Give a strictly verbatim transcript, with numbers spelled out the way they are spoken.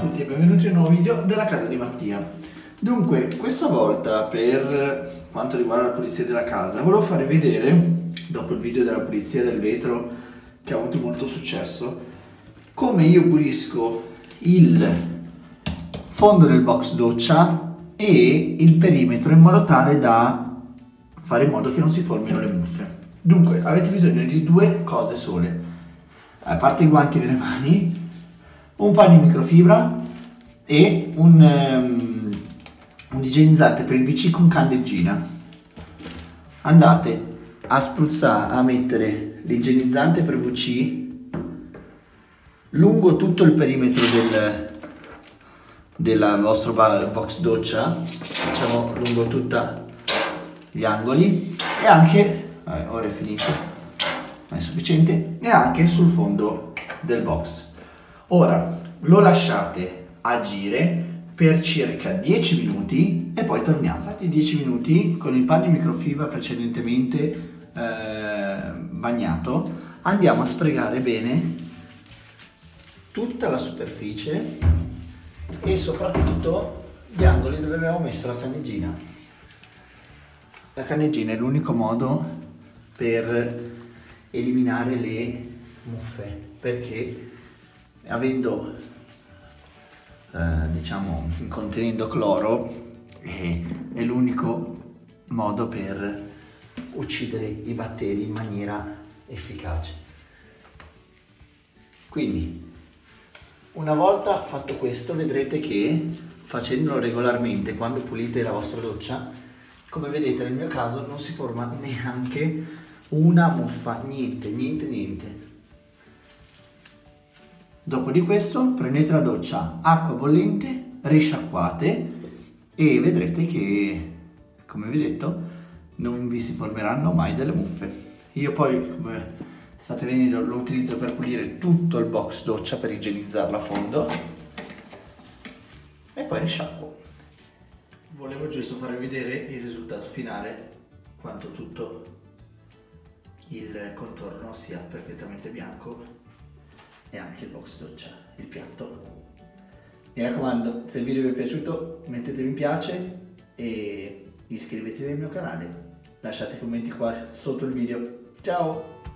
tutti e benvenuti in un nuovo video della casa di Mattia. Dunque, questa volta per quanto riguarda la pulizia della casa, volevo farvi vedere, dopo il video della pulizia del vetro che ha avuto molto successo, come io pulisco il fondo del box doccia e il perimetro in modo tale da fare in modo che non si formino le muffe. Dunque, avete bisogno di due cose sole, a parte i guanti nelle mani, un panno di microfibra e un, um, un igienizzante per il B C con candeggina. Andate a spruzzare, a mettere l'igienizzante per V C lungo tutto il perimetro del, del vostro box doccia, diciamo lungo tutti gli angoli e anche, vabbè, ora è finito, ma è sufficiente, e anche sul fondo del box. Ora lo lasciate agire per circa dieci minuti e poi torniamo. Passati dieci minuti con il panno di microfibra precedentemente eh, bagnato, andiamo a sfregare bene tutta la superficie e soprattutto gli angoli dove abbiamo messo la candeggina. La candeggina è l'unico modo per eliminare le muffe, perché avendo eh, diciamo contenendo cloro è, è l'unico modo per uccidere i batteri in maniera efficace. Quindi una volta fatto questo vedrete che facendolo regolarmente quando pulite la vostra doccia, come vedete nel mio caso non si forma neanche una muffa, niente, niente, niente. Dopo di questo prendete la doccia, acqua bollente, risciacquate e vedrete che, come vi ho detto, non vi si formeranno mai delle muffe. Io poi, come state vedendo, lo utilizzo per pulire tutto il box doccia, per igienizzarlo a fondo e poi risciacquo. Volevo giusto farvi vedere il risultato finale, quanto tutto il contorno sia perfettamente bianco e anche il box doccia, il piatto. Mi raccomando, se il video vi è piaciuto mettete mi piace e iscrivetevi al mio canale, lasciate commenti qua sotto il video. Ciao!